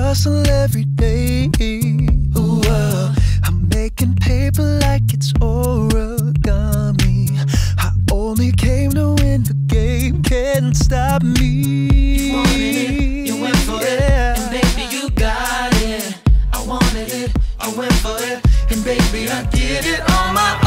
hustle every day. Ooh, I'm making paper like it's origami. I only came to win the game, can't stop me. You wanted it, you went for it, and baby you got it. I wanted it, I went for it, and baby I did it on my own.